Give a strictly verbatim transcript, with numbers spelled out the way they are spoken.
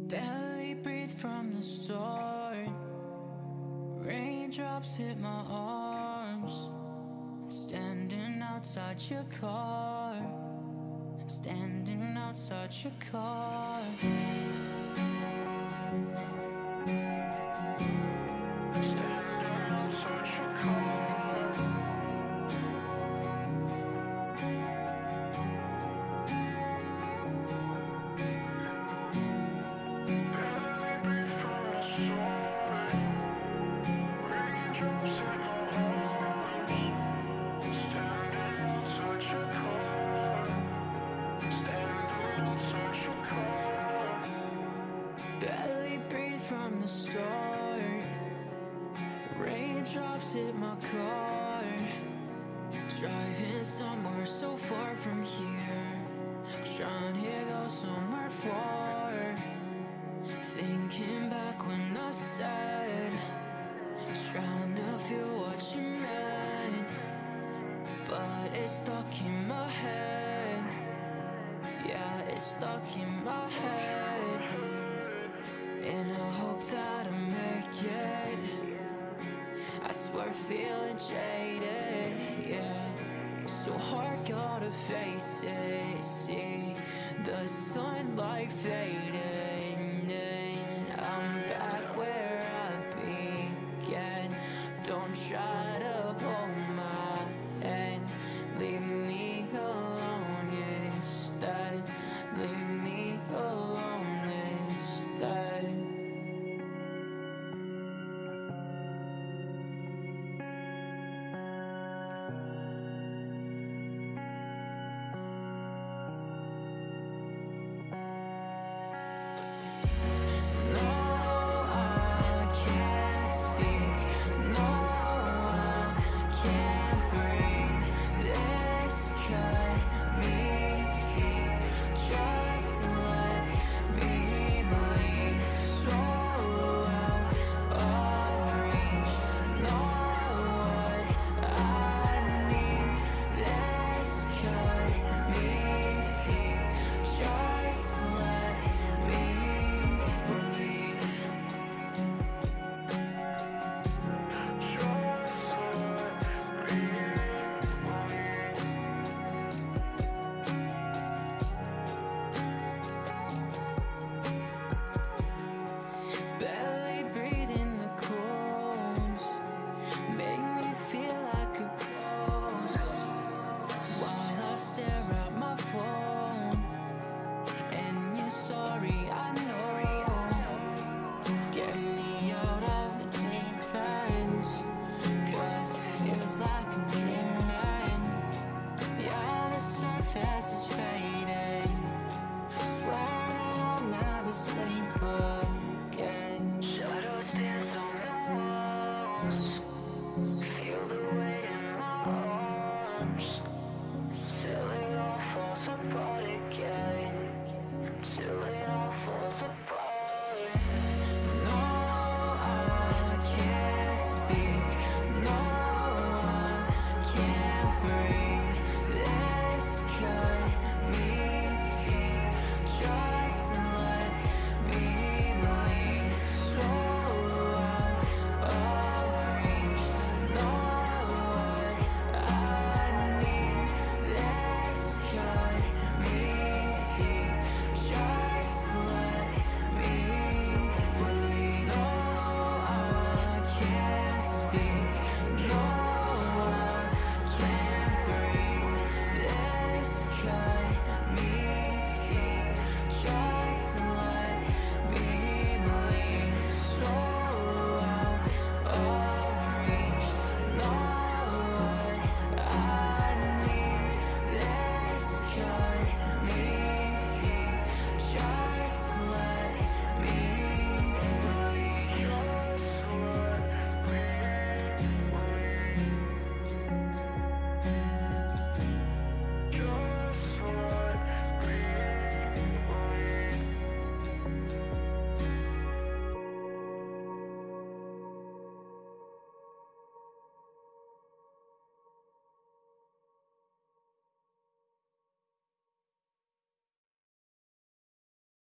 Barely breathe from the start. Raindrops hit my arms. Standing outside your car. Standing outside your car. Barely breathe from the start. Raindrops hit my car. Driving somewhere so far from here. Trying to go somewhere far. Thinking back when I said, trying to feel what you meant, but it's stuck in my head. Yeah, it's stuck in my head. And I hope that I make it. I swear feeling jaded, yeah. So hard, gotta face it. See the sunlight fading, and I'm back where I began. Don't try to hold my hand. Leave me alone instead. Leave me alone instead. Barely breathing the cold. Make me feel like a ghost while I stare at my phone. And you're sorry, I know. Get me out of the deep end, 'cause it feels like I'm dreaming. Yeah, the surface is fading. Swear I'll never sleep again. Shadows dance on the walls. Feel the weight in my arms. Till it all falls apart again. Till it all falls apart.